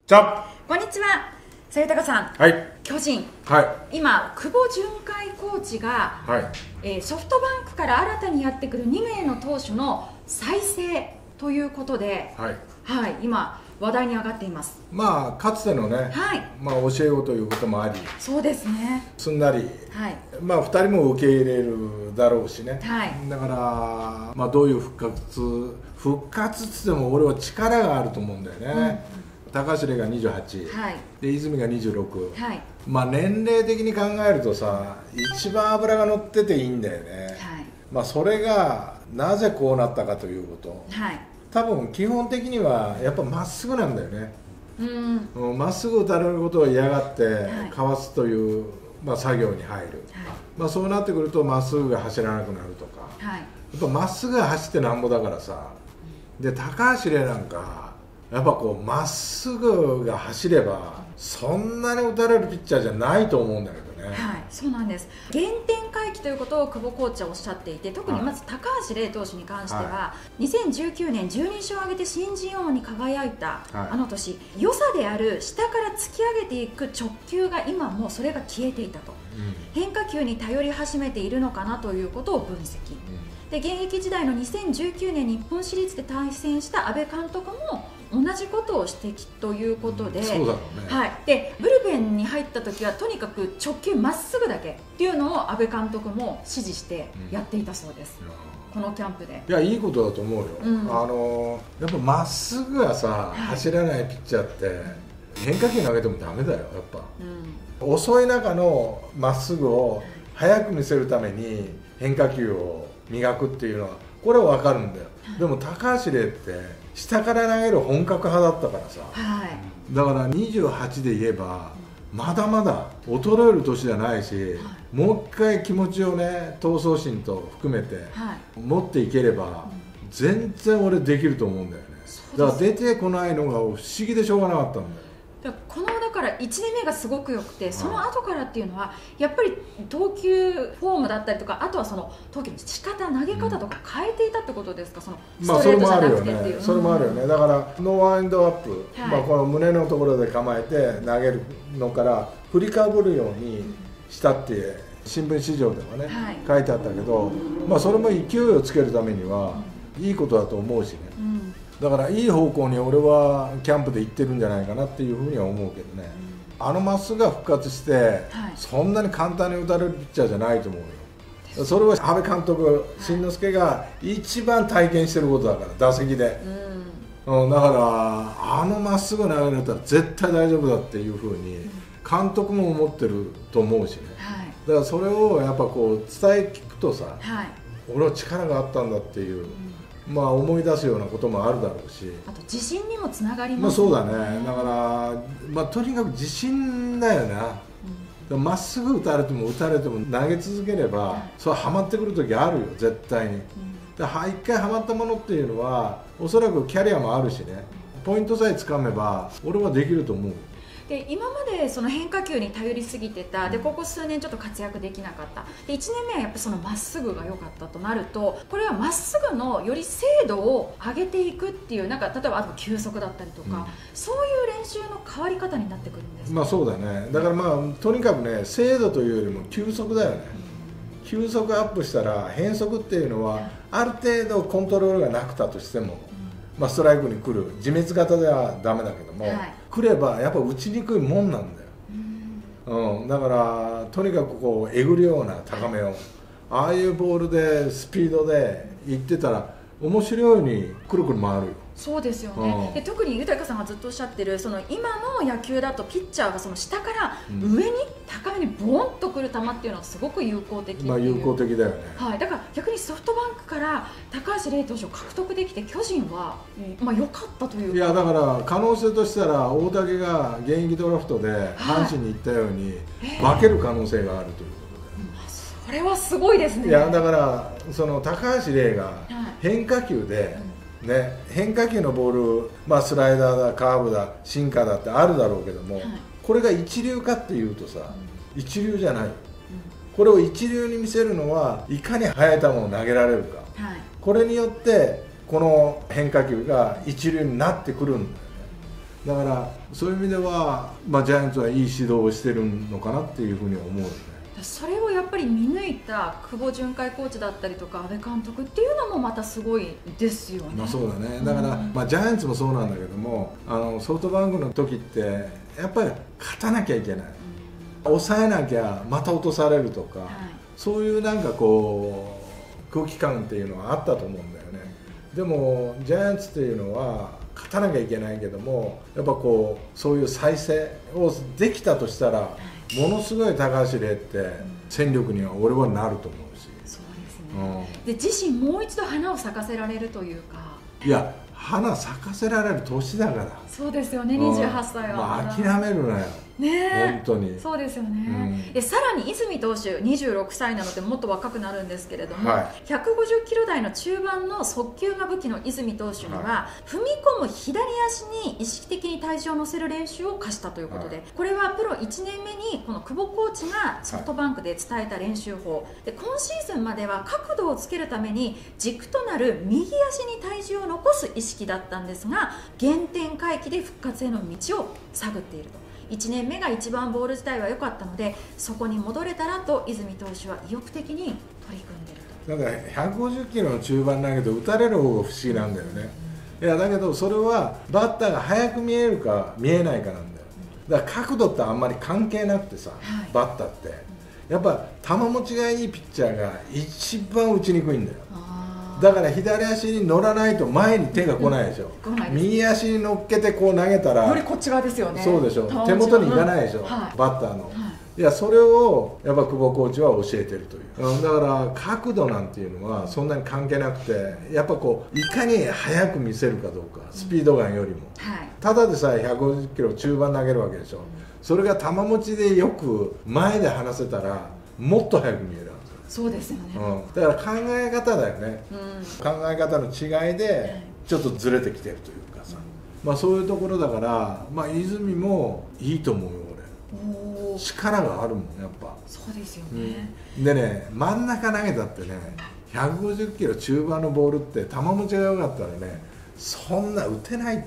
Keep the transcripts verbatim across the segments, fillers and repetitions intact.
じゃこんにちは、さゆたかさん。 はい。 巨人、 はい。 今、久保純海コーチが、 はい。 えーソフトバンクから新たにやってくるにめいの投手の再生ということで、 はい。 はい、今、話題に上がっています。 まあ、かつてのね、 はい、 まあ、教え子ということもあり、 そうですね。 すんなり、 はい、 まあ、ふたりも受け入れるだろうしね。 はい、 だから、まあ、どういう復活、復活っつっても俺は力があると思うんだよね。うん、高橋礼がにじゅうはち、 はい、 で泉がにじゅうろく、 はい、 まあ、年齢的に考えるとさ、一番脂が乗ってていいんだよね。 はい、 まあ、それがなぜこうなったかということ。 はい、 多分基本的にはやっぱまっすぐなんだよね。ま、うん、っすぐ打たれることを嫌がってかわすという、まあ、作業に入る、はい、まあ、そうなってくるとまっすぐが走らなくなるとか、はい、やっぱまっすぐが走ってなんぼだからさ。で高橋礼なんかやっぱこうまっすぐが走ればそんなに打たれるピッチャーじゃないと思うんだけどね。 はい、そうなんです。原点回帰ということを久保コーチはおっしゃっていて、特にまず高橋礼投手に関しては、はい、にせんじゅうきゅうねんじゅうに勝を挙げて新人王に輝いた、はい、あの年、良さである下から突き上げていく直球が今もうそれが消えていたと、うん、変化球に頼り始めているのかなということを分析、うん、で現役時代のにせんじゅうきゅうねん日本シリーズで対戦した阿部監督も同じことを指摘ということで、 そうだろうね。 はい、でブルペンに入った時はとにかく直球まっすぐだけっていうのを阿部監督も指示してやっていたそうです、うん、このキャンプで。 いやいいことだと思うよ、うん、あのやっぱまっすぐがさ、はい、走らないピッチャーって変化球投げてもダメだよやっぱ、うん、遅い中のまっすぐを速く見せるために変化球を磨くっていうのはこれは分かるんだよ、はい、でも高橋礼って下から投げる本格派だったからさ、はい、だからにじゅうはちで言えばまだまだ衰える年じゃないし、はい、もう一回気持ちをね闘争心と含めて持っていければ全然俺できると思うんだよね。だから出てこないのが不思議でしょうがなかったんだよ。 このだからいちねんめがすごく良くて、その後からっていうのはやっぱり投球フォームだったりとか、あとはその投球の仕方、投げ方とか変えていたってことですか、そのストレートじゃなくてっていう。 それもあるよね。だからノーワインドアップ、はい、まあこの胸のところで構えて投げるのから振りかぶるようにしたって新聞紙上ではね、はい、書いてあったけど、まあそれも勢いをつけるためにはいいことだと思うしね。うん、だからいい方向に俺はキャンプで行ってるんじゃないかなっていうふうには思うけどね、うん、あのまっすぐが復活して、はい、そんなに簡単に打たれるピッチャーじゃないと思うよ。それは阿部監督、慎之介が一番体験してることだから、打席で、うんうん、だからあのまっすぐ投げられたら絶対大丈夫だっていうふうに監督も思ってると思うしね、はい、だからそれをやっぱこう伝え聞くとさ、はい、俺は力があったんだっていう、うん、まあ思い出すようなこともあるだろうし、 あと自信にもつながりますね。まあそうだね。だから、まあ、とにかく自信だよな。ま、うん、っすぐ打たれても打たれても投げ続ければ、はい、それはまってくる時あるよ絶対に、うん、で一回はまったものっていうのはおそらくキャリアもあるしね、ポイントさえつかめば俺はできると思う。 で今までその変化球に頼りすぎてた、でここ数年ちょっと活躍できなかった、でいちねんめはやっぱそのまっすぐが良かったとなると、これはまっすぐのより精度を上げていくっていう、なんか例えばあと球速だったりとか、うん、そういう練習の変わり方になってくるんですか。 まあそうだね。だからまあとにかくね、精度というよりも球速だよね、うん、球速アップしたら変則っていうのはある程度コントロールがなくたとしても、まあ、ストライクに来る自滅型ではダメだけども、はい、来ればやっぱ打ちにくいもんなんだよ、うんうん、だからとにかくこうえぐるような高めを、ああいうボールでスピードでいってたら面白いようにくるくる回るよ。 そうですよね、うん、で特に豊さんがずっとおっしゃってるその今の野球だとピッチャーがその下から上に高めにボーンとくる球っていうのはすごく有効的っていう、 まあ有効的だよね、 はい、だから逆にソフトバンクから高橋礼投手を獲得できて巨人はまあ良かったというか。 いやだから可能性としたら大竹が現役ドラフトで阪神に行ったように化ける可能性があるということで、 はい、それはすごいですね。 いやだからその高橋礼が変化球で、はい、ね、変化球のボール、まあ、スライダーだカーブだシンカーだってあるだろうけども、はい、これが一流かっていうとさ、うん、一流じゃない、うん、これを一流に見せるのはいかに速い球を投げられるか、はい、これによってこの変化球が一流になってくるんだよね。 だからそういう意味では、まあ、ジャイアンツはいい指導をしてるのかなっていうふうに思うよね。 それをやっぱり見抜いた久保純海コーチだったりとか阿部監督っていうのもまたすごいですよね。 まあそうだね。だから、うん、まあ、ジャイアンツもそうなんだけども、あのソフトバンクの時ってやっぱり勝たなきゃいけない、うん、抑えなきゃまた落とされるとか、はい、そういうなんかこう空気感っていうのはあったと思うんだよね。でもジャイアンツっていうのは勝たなきゃいけないけども、やっぱこうそういう再生をできたとしたら、ものすごい高橋礼って戦力には俺はなると思うし。 そうですね、うん、で自身もう一度花を咲かせられるというか、 いや花咲かせられる年だから。 そうですよね、にじゅうはっさいは、 まあ、諦めるなよね、本当に。 そうですよね、うん、さらに泉投手にじゅうろくさいなのでもっと若くなるんですけれども、はい、ひゃくごじゅっキロ台の中盤の速球が武器の泉投手には、はい、踏み込む左足に意識的に体重を乗せる練習を課したということで、はい、これはプロいちねんめにこの久保コーチがソフトバンクで伝えた練習法、はい、で今シーズンまでは角度をつけるために軸となる右足に体重を残す意識だったんですが、原点回帰で復活への道を探っていると。いちねんめが一番ボール自体は良かったので、そこに戻れたらと泉投手は意欲的に取り組んでいると。だからひゃくごじゅっキロの中盤投げて打たれる方が不思議なんだよね、うん、いやだけどそれはバッターが速く見えるか見えないかなんだよ。だから角度ってあんまり関係なくてさ、はい、バッターってやっぱ球持ちがいいピッチャーが一番打ちにくいんだよ。だから左足に乗らないと前に手が来ないでしょ、うん、右足に乗っけてこう投げたらよりこっち側ですよね。 そうでしょ、手元にいかないでしょ、はい、バッターの、はい、いやそれをやっぱ久保コーチは教えてるという、うん、だから角度なんていうのはそんなに関係なくて、やっぱこういかに速く見せるかどうか、スピードガンよりも、うん、はい、ただでさえひゃくごじゅっキロ中盤投げるわけでしょ、うん、それが球持ちでよく前で離せたらもっと速く見える。 そうですよね、 うん、だから考え方だよね、うん、考え方の違いでちょっとずれてきてるというかさ、うん、まあそういうところだから、まあ、泉もいいと思うよ俺。力があるもんやっぱ。 そうですよね、 うん、でね真ん中投げたってねひゃくごじゅっキロ中盤のボールって球持ちが良かったらねそんな打てないって。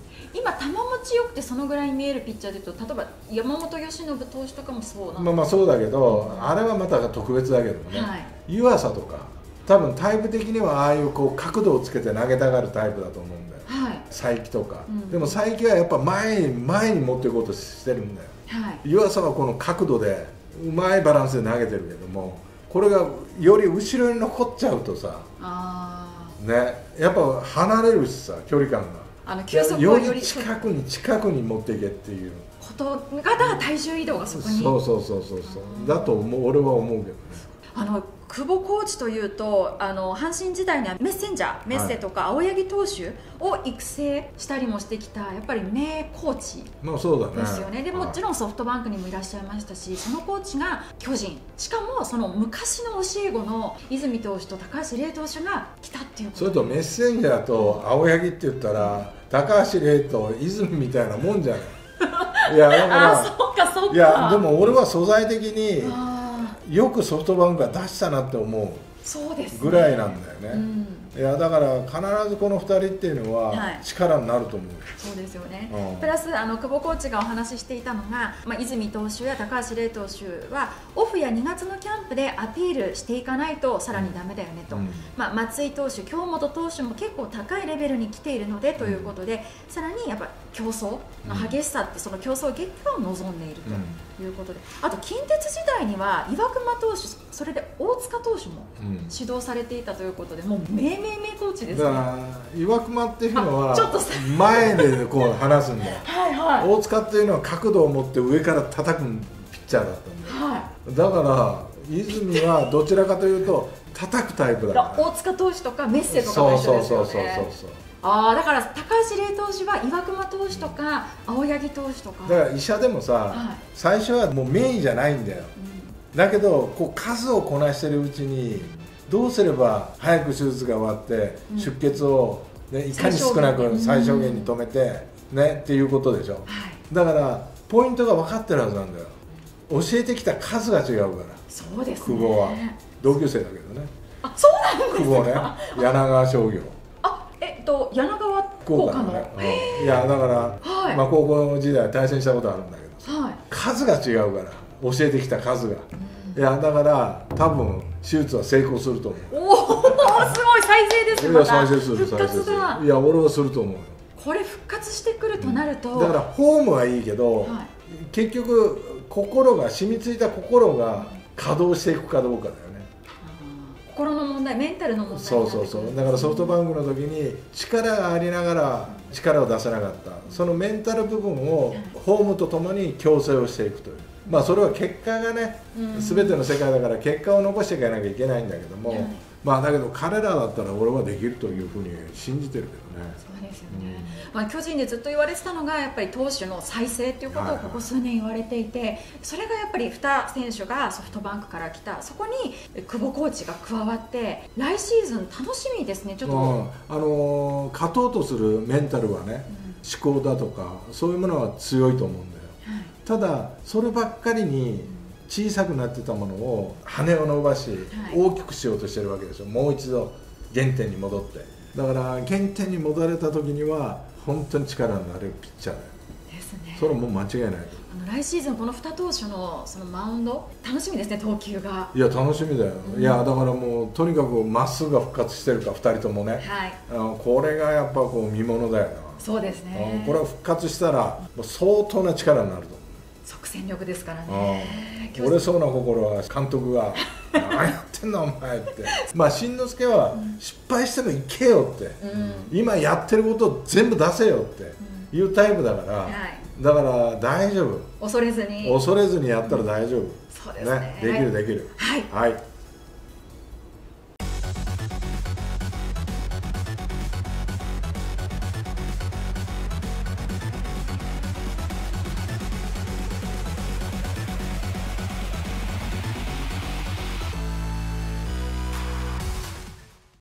今球持ちよくてそのぐらい見えるピッチャーでいうと、例えば山本由伸投手とかもそうなんですか。 まあまあそうだけど、うん、あれはまた特別だけどね、はい、湯浅とか多分タイプ的にはああいうこう角度をつけて投げたがるタイプだと思うんだよ、はい、才木とか、うん、でも才木はやっぱ前に前に持っていこうとしてるんだよ、はい、湯浅はこの角度でうまいバランスで投げてるけども、これがより後ろに残っちゃうとさ、あね、やっぱ離れるしさ距離感が。あの球速をより近くに近くに持っていけっていうことが体重移動がそこにそうそうそうそうそうだと思う俺は思うけどね。 あの久保コーチというとあの阪神時代にはメッセンジャーメッセとか青柳投手を育成したりもしてきたやっぱり名コーチですよね。でもちろんソフトバンクにもいらっしゃいましたし、そのコーチが巨人、しかもその昔の教え子の泉投手と高橋礼投手が来たっていうこと。 それとメッセンジャーと青柳って言ったら高橋礼と泉みたいなもんじゃないいやだからあそうかそうか。 いやでも俺は素材的によくソフトバンクが出したなって思うぐらいなんだよね、うん、いやだから必ずこのふたりっていうのは力になると思う、はい、 そうですよね、うん、プラスあの久保コーチがお話ししていたのが、まあ、泉投手や高橋礼投手はオフやにがつのキャンプでアピールしていかないとさらにダメだよねと、うん、まあ、松井投手、京本投手も結構高いレベルに来ているのでということで、うん、さらにやっぱ競争の激しさってその競争激化を望んでいるということで、あと近鉄時代には岩隈投手、それで大塚投手も指導されていたということで、もう名名名コーチですね。 だから岩隈っていうのは前でこう離すんだよはい、はい、大塚っていうのは角度を持って上から叩くピッチャーだったんだよ、はい、だから泉はどちらかというと叩くタイプだから。 大塚投手とかメッセとかも一緒ですよね。そうそうそうそうそう。あだから高橋礼投手は岩隈投手とか青柳投手とか。 だから医者でもさ、はい、最初はもう名医じゃないんだよ、うん、だけどこう数をこなしてるうちにどうすれば早く手術が終わって、うん、出血を、ね、いかに少なく最小限に止めて、うん、ねっていうことでしょ、はい、だからポイントが分かってるはずなんだよ。教えてきた数が違うから。 そうですね、 久保は同級生だけどね。 あそうなんですか。 久保ね、柳川商業。 あえっと柳川福岡のね、うん、いやだから、はい、まあ高校時代対戦したことあるんだけど、はい、数が違うから教えてきた数が、うん、いやだから多分手術は成功すると思う。 おお、すごい再生ですよ。 いや再生する再生する。いや俺はすると思うよ。 これ復活してくるとなると、 うん、だからフォームはいいけど、はい、結局心が染みついた心が稼働していくかどうかだよね。 心の問題、メンタルの問題。 そうそうそう。だからソフトバンクの時に力がありながら力を出せなかった、そのメンタル部分をフォームとともに矯正をしていくという、まあそれは結果がね、全ての世界だから結果を残していかなきゃいけないんだけども、はい、まあだけど彼らだったら俺はできるというふうに信じてるけどね。 そうですよね、うん、まあ巨人でずっと言われてたのがやっぱり投手の再生っていうことをここ数年言われていて、はいはい、それがやっぱりに選手がソフトバンクから来た、そこに久保コーチが加わって来シーズン楽しみですね。ちょっと、うん、 あのー、勝とうとするメンタルはね、うん、思考だとかそういうものは強いと思うんだよ、はい、ただそればっかりに小さくなってたものを羽を伸ばし、はい、大きくしようとしてるわけでしょ。もう一度原点に戻って、だから原点に戻れた時には本当に力になれるピッチャーだよですね。 それはもう間違いない。 あの来シーズンこのに投手のそのマウンド楽しみですね、投球が。 いや楽しみだよ、うん、いやだからもうとにかくまっすぐが復活してるかふたりともね、はい、あのこれがやっぱこう見ものだよな。 そうですね、 これは復活したらもう相当な力になると思う。 即戦力ですからね。 折れそうな心は監督が何やってんのお前ってまあ新之助は失敗してもいけよって、うん、今やってることを全部出せよっていうタイプだから、うん、はい、だから大丈夫、 恐れずに恐れずにやったら大丈夫、うん、 そうですね、 ね、できるできる、 はい、 はい。